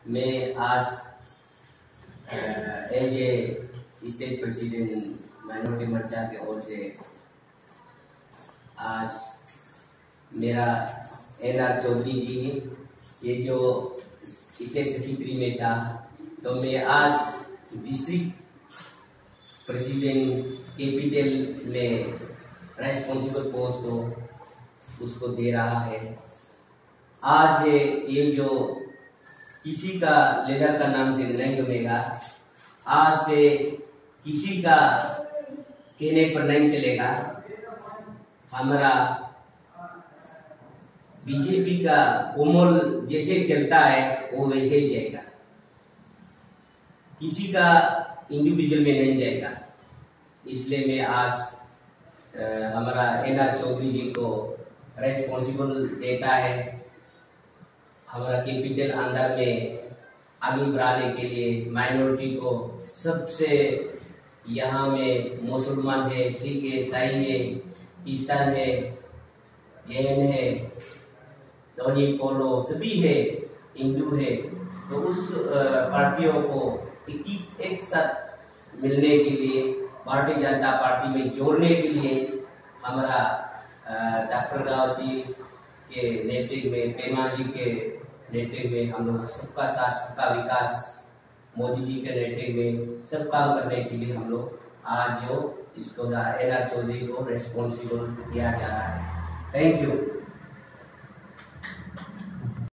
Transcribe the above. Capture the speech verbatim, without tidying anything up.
मैं आज as a state president minority मोर्चा की ओर से आज मेरा एन आर चौधरी जी ये जो स्टेट सेक्रेटरी में था, तो मैं आज डिस्ट्रिक्ट प्रेसिडेंट कैपिटल में रेस्पॉन्सिबल पोस्ट को उसको दे रहा है। आज ये जो किसी का लीडर का नाम से नहीं बनेगा, आज से किसी का कहने पर नहीं चलेगा। हमारा बीजेपी का कोमल जैसे चलता है वो वैसे ही जाएगा, किसी का इंडिविजुअल में नहीं जाएगा। इसलिए मैं आज आ, हमारा एन आर चौधरी जी को रेस्पॉन्सिबल देता है हमारा कैपिटल अंडर में आगे बढ़ाने के लिए। माइनॉरिटी को सबसे यहाँ में मुसलमान है, सिख है, ईसाई है, ईसान है, जैन है, धोनी पोलो सभी है, हिंदू है। तो उस पार्टियों को एक एक साथ मिलने के लिए, भारतीय जनता पार्टी में जोड़ने के लिए हमारा डॉक्टर राव जी के नेतृत्व में, पेमा जी के नेतृत्व में हम लोग सबका साथ सबका विकास, मोदी जी के नेतृत्व में सब काम करने के लिए हम लोग आज जो इसको एन आर चौधरी को रेस्पॉन्सिबल किया जा रहा है। Thank you.